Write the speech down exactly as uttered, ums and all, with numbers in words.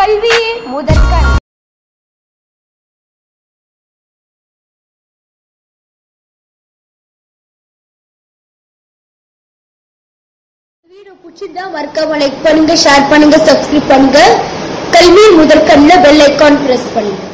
கல்வியே முதற்கண். வீடியோ பிடிச்சிருந்தா மறக்காம லைக் பண்ணுங்க, ஷேர் பண்ணுங்க, சப்ஸ்கிரைப் பண்ணுங்க. கல்வி முதற்கண்ல பெல் ஐகான் பிரஸ் பண்ணுங்க.